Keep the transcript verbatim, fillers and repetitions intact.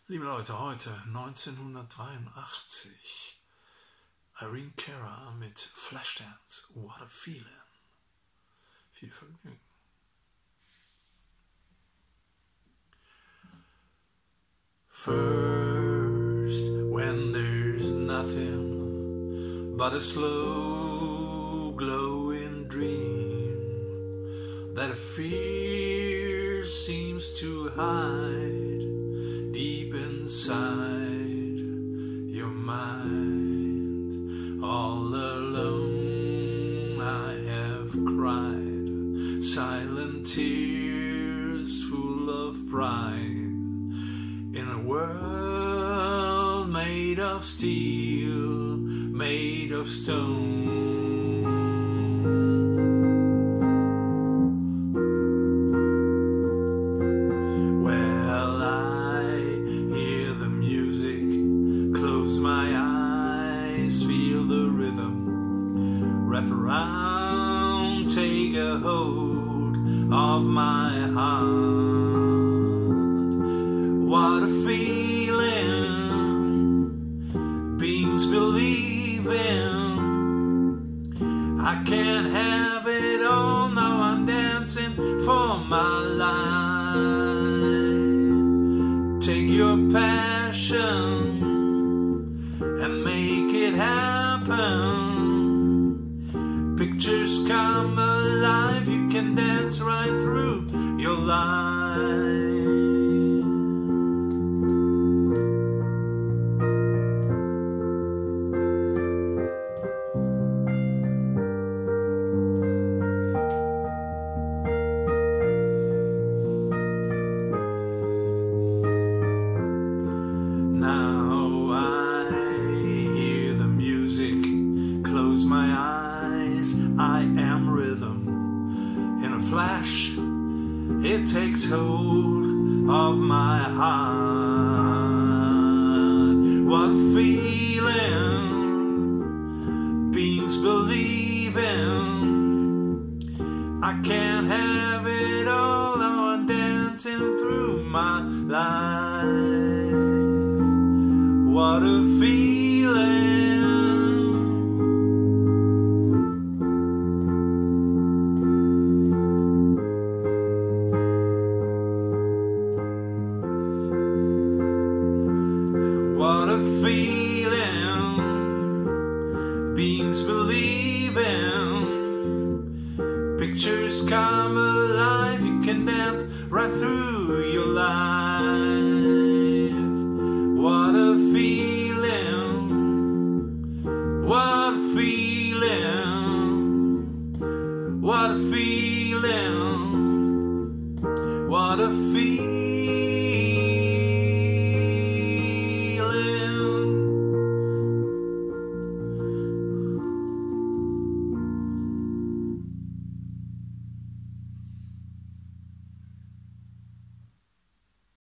Liebe Leute, heute neunzehnhundertdreiundachtzig, Irene Cara mit Flashdance, What a Feeling. Viel Vergnügen. First, when there's nothing but a slow glowing dream that a fear seems to hide deep inside your mind. All alone I have cried silent tears full of pride in a world made of steel, made of stone. Well, I hear the music, close my eyes, feel the rhythm, wrap around, take a hold of my heart. What a feeling, beings believing. I can't have it all, now I'm dancing for my life. Take your passion and make it happen. Pictures come alive, you can dance right through your life. My eyes, I am rhythm. In a flash, it takes hold of my heart. What a feeling, beings believing. I can't have it all, now I'm dancing through my life. What a feeling. What a feeling, beings believing. Pictures come alive, you can dance right through your life. What a feeling, what a feeling, what a feeling, what a feeling.